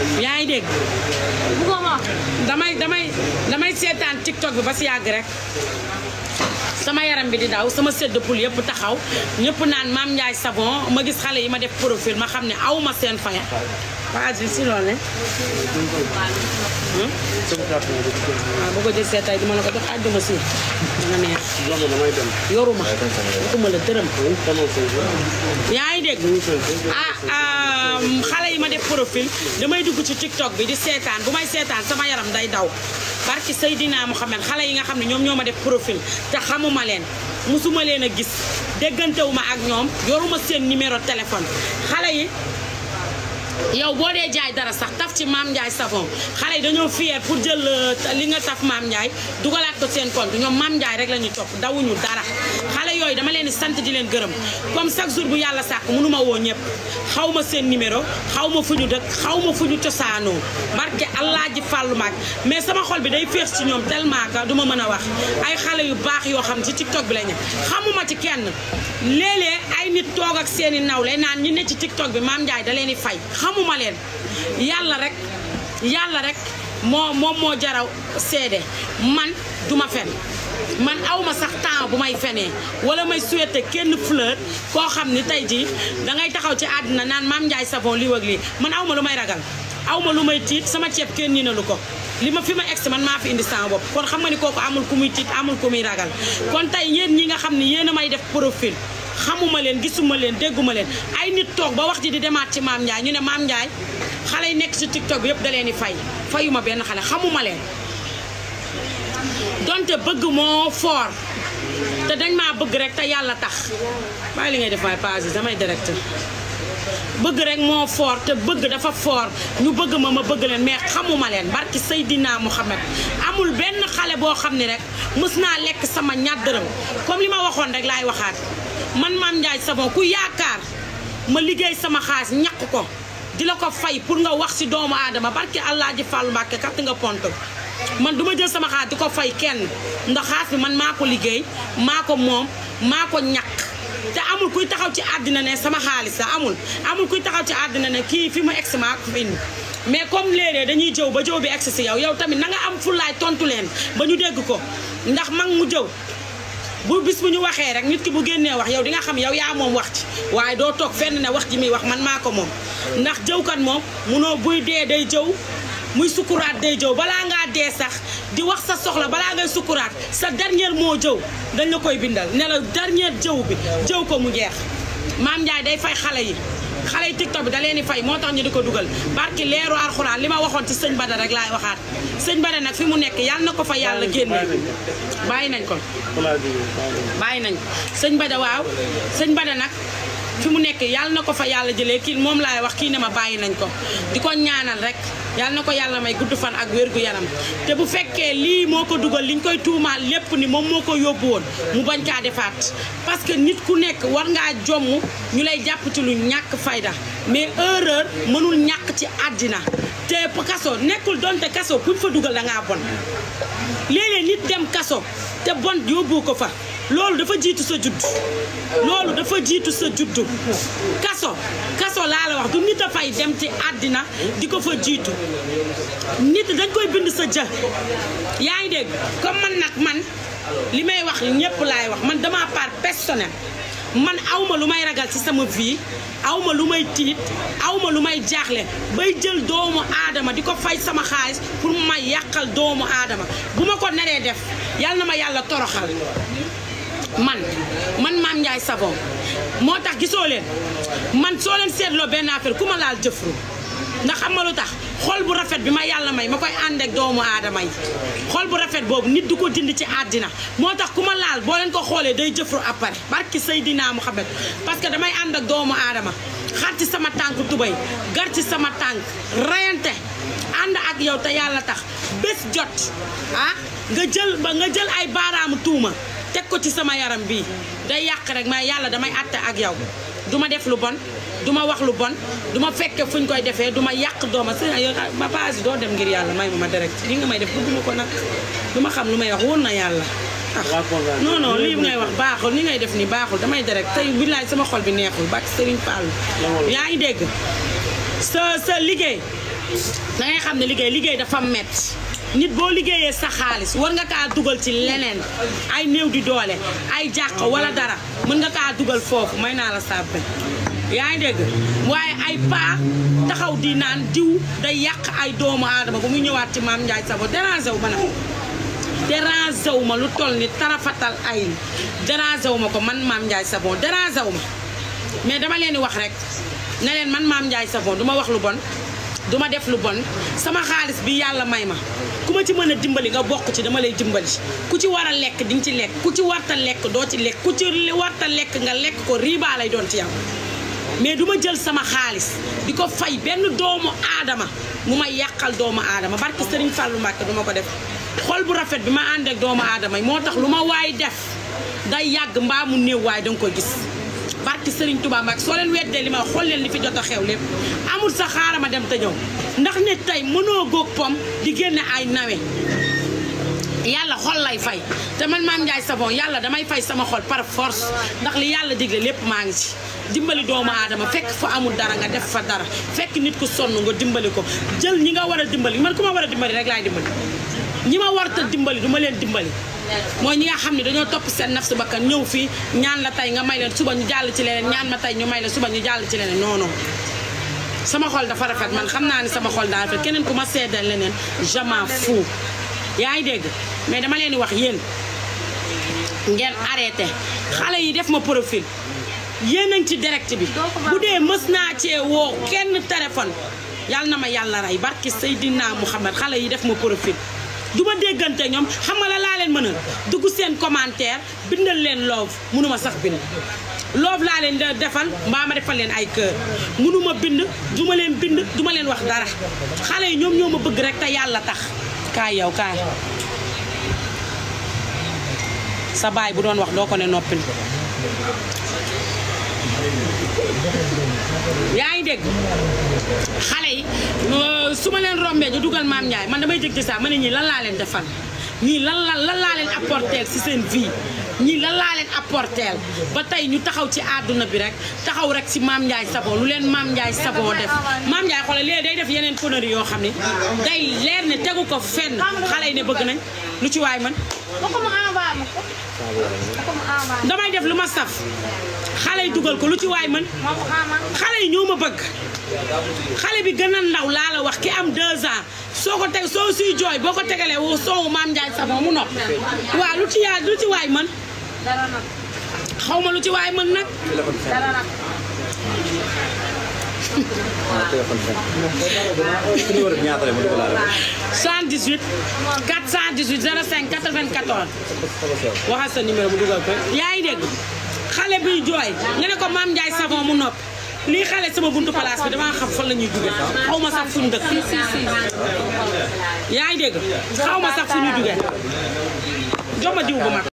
yaa ngi dégg damay seetaan TikTok bi ba si yàgg rek sama yaram bi di daw sama sedd poul yëpp taxaw ñëpp naan Mame Ndiaye savon ma gis xale yi ma def profil ma xam ne aw ma seen faya vas-y si loolu ne waaw boo ko jël seet tey dima la ko jox àjjuma si dina neex yoruma waxuma la dërëm yaa ngi dégg xale yi ma def profil damay dugg ci TikTok bi di seetaan bu may seetaan sama yaram day daw barki Seydina Mouhamed xale yi nga xam ne ñoom ñoo ma def profil te xamuma leen musuma leen a gis déggantewuma ak ñoom yoruma seen numéro téléphone xale yi yow boo dee jaay dara sax taf ci Mame Ndiaye savon xale yi dañoo fier pour jël li nga taf Mame Ndiaye dugalaat ko seen compte ñoom Mame Ndiaye rek la ñuy topp dawuñu dara xale yooyu dama leen di sant di leen gërëm comme chaque jour bu yàlla sàkk mënuma woo ñëpp xaw ma seen numéro xaw ma fu ñu dëkk xaw ma fu ñu cosaanoo barke Allah ji fàllu maag mais sama xol bi day féex ci ñoom tellement que duma mën a wax ay xale yu baax yoo xam ci TikTok bi la ñu xamuma ci kenn léeg-léeg ay nit toog ak seeni nawle naan ñi ne ci TikTok bi Mame Ndiaye da leen di fay xamuma leen yàlla rek moom moo jaraw seede man duma fen man awma sax temps bu may fenee wala may souhaité kenn fleur koo xam ni tey jii dangay taxaw ci àddina naan Mame Ndiaye savon lii wag lii man awma lu may ragal awma lu may tiit sama ceeb kenn nii na lu ko li ma fi ma egsi man maa fi indi sama bopp kon xam nga ni kooku amul ku muy tiit amul ku muy ragal kon tey yéen ñi nga xam ni yéen a may def profil xamuma leen gisuma leen dégguma leen ay nit toog ba wax ji di demaat ci Mame Ndiaye ñu ne Mame Ndiaye xale yi nekk ci TikTok bi yëpp da leen di fayuma benn xale xamuma leen donte bëgg moo fort te dañ maa bëgg rek te yàlla tax bàyyi li ngay def may page damay direct bëgg rek moo fort te bëgg dafa fort ñu bëgg ma bëgg leen mais xamuma leen barki Seydina Mouhamed amul benn xale boo xam ne rek mës naa lekk sama ñaar dërëm comme li ma waxoon rek laay waxaat man Mame Ndiaye savon ku yaakaar ma liggéey sama xaalis ñàkk ko di la ko fay pour nga wax ci doomu aadama barki Allah ji Fallou Mbàkke kat nga pont man duma jël sama xaalis di ko fay kenn ndax xaalis bi man maa ko liggéey maa ko moom maa ko ñàkk te amul kuy taxaw ci àddina ne sama xaalis la amul kuy taxaw ci àddina ne kii fi mu egsi maa ko fi indi mais comme léeg-léeg dañuy jëw ba jëw bi egsi si yow tamit na nga am fullaay tontu leen ba ñu dégg ko ndax mag mu jëw bu bis bu ñu waxee rek nit ki bu génnee wax yow di nga xam yow yaa moom wax ci waaye doo toog fenn ne wax ji muy wax man maa ko moom ndax jëwkat moom munoo buy dee day jëw muy sukuraat day jëw balaa ngaa dee sax di wax sa soxla balaa ngay sukuraat sa dernier moo jëw dañ la koy bindal ne la dernier jëw bi jëw ko mu jeex Mame Ndiaye day fay xale yi TikTok bi da leen di fay moo tax ñu di ko dugal barki leeru alxuraan li ma waxoon ci sëñ Bada rek laay waxaat sëñ Bada nag fi mu nekk yàlla na ko fa yàlla génne bàyyi nañ ko sëñ Bada waaw sëñ Bada nag fi mu nekk yàlla na ko fa yàlla jëlee kii moom laay wax kii ne ma bàyyi nañ ko di ko ñaanal rek yàlla na ko yàlla may gudd fan ak wér gu yaram te bu fekkee lii moo ko dugal liñ koy tuumaal lépp ni moom moo ko yóbbu woon mu bañ kaa defaat parce que nit ku nekk war ngaa jomm ñu lay jàpp ci lu ñàkk fayda mais erreur mënul ñàkk ci àddina te kaso nekkul donte kaso kuñ fa dugal da ngaa bon léeg-léeg nit dem kaso te bon yóbbu ko fa loolu dafa jiitu sa juddu kaso laa la wax du nit a fay dem ci àddina di ko fa jiitu nit dañ koy bind sa jë yaa ngi dégg comme man li may wax ñépp laay wax man dama part personnel man awma lu may ragal ci sama vie awma lu may tiit awma lu may jaaxle bay jël doomu aadama di ko fay sama xaalis pour mu may yàqal doomu aadama bu ma ko naree def yàlla na ma yàlla toroxal man Mame Ndiaye savon moo tax gisoo leen man soo leen seetloo benn affaire ku ma laal jëfru ndax xam nga lu tax xol bu rafet bi ma yàlla may ma koy ànd ak doomu aadama yi xol bu rafet boobu nit du ko dindi ci àddina moo tax ku ma laal boo leen ko xoolee day jëfru après barki Seydina Mouhamed parce que damay ànd ak doomu aadama xar ci sama tànk tubay gar ci sama tànk rayante ànd ak yow te yàlla tax bés jot nga jël ay baaraamu tuuma teg ko ci sama yaram bii day yàq rek mais yàlla damay àtte ak yow duma def lu bon duma wax lu bon duma fekke fuñ koy defee duma yàq dooma ma page doo dem ngir yàlla may ma direct li nga may def bëgguma ko nag duma xam lu may wax wóor na yàlla non lii ngay wax baaxul ni ngay def ni baaxul damay direct tey billaay sama xol bi neexul bak Serigne Fall yaa ngi dégg sa liggéey da ngay xam ne liggéey dafa metti nit boo liggéeyee sa xaalis war nga kaa dugal ci leneen ay néew di doole ay jàq wala dara mën nga kaa dugal foofu may naa la sàbbe yaa ngi dégg waaye ay paa taxaw di naan diw day yàq ay doomu aadama ba mu ñëwaat ci Mame Ndiaye Savon dérangé wu ma nag dérangé wu ma lu toll ni tarafatal ay dérangé wu ma ko man Mame Ndiaye Savon dérangé wu ma mais dama leen di wax rek ne leen man Mame Ndiaye Savon duma wax lu bon duma def lu bon sama xaalis bi yàlla may ma ku ma ci mën a dimbali nga bokk ci dama lay dimbali ku ci war a lekk di nga ci lekk ku ci warta lekk doo ci lekk ku ci warta lekk nga lekk ko riba lay doon ci yow mais duma jël sama xaalis di ko fay benn doomu aadama mu may yàqal doomu aadama barke Serigne Fallou Mbacke duma ko def xol bu rafet bi ma ànd ak doomu aadama yi moo tax lu ma waay def day yàgg mbaa mu néew waaye danga ko gis barke Serigne Touba Mbacke soo leen weddee li ma xool leen li fi jot a xew lépp amul sa xaaral ma dem te ñëw ndax ne tey mënoo góog pom di génne ay nawe yàlla xol lay fay te man Mame Ndiaye Savon yàlla damay fay sama xol par force ndax li yàlla digle lépp maa ngi ci dimbali doomu aadama fekk fa amul dara nga def fa dara fekk nit ku sonn nga dimbali ko jël ñi nga war a dimbali man ku ma war a dimbali rek laay dimbali ñi ma war ta dimbali du ma leen dimbali mooy ñi nga xam ne dañoo topp seen naf su bakkan ñëw fii ñaan la tey nga may leen suba ñu jàll ci leneen ñaan ma tey ñu may leen suba ñu jàll ci leneen non non sama xol dafa rafet man xam naa ni sama xol daa rafet keneen ku ma seedal leneen je m'en fous yaa ngi dégg mais dama leen di wax yéen ngeen arrêté xale yi def ma profil yéen a ngi ci direct bi bu dee mës naa cee woo kenn téléphone yàlla na ma yàlla rey barki Seydina Mouhamed xale yi def ma profil du ma déggante ñoom xam nga la laa leen mën a dugg seen commentaire bindal leen love mënuma sax bind love laa leen defal mbaa ma defal leen ay kër mënuma bind duma leen bind duma leen wax dara xale yi ñoom ñoo ma bëgg rek te yàlla tax kaay yow kaay sa baay bu doon wax doo ko ne noppil yaa ngi dégg xale yi su ma leen rombee ñu dugal Mame Ndiaye man damay dégg saa ma ne ñii lan laa leen defal ñii lan laa leen apporteel ci seen vie ñii lan laa leen apporteel ba tey ñu taxaw ci àdduna bi rek taxaw rek ci Mame Ndiaye Savon lu leen Mame Ndiaye Savon def Mame Ndiaye xoolal léegi day def yeneen conneries yoo xam ne day leer ne tegu ko fenn xale yi ne bëgg nañ lu ci waay man damay def lu ma saf xale yi dugal ko lu ci waay man xale yi ñoo ma bëgg xale bi gën a ndaw laa la wax ki am 2 ans soo ko teg soo suy jooy boo ko tegalee wu soowu Mame Ndiaye Savon mu nopp waaw lu ci waay man xaw ma lu ci waay man nag 78 418 05 94 waxal sa numéro bu dugal ko yaa ngi dégg xale biy jooy nga ne ko Mame Ndiaye Savon mu nopp lii xale sama buntu place bi dama xam fan la ñuy jóge xaw ma sax fu ñu dëkk yaa ngi dégg xaw ma sax fu ñu jóge jox ma diw bu mag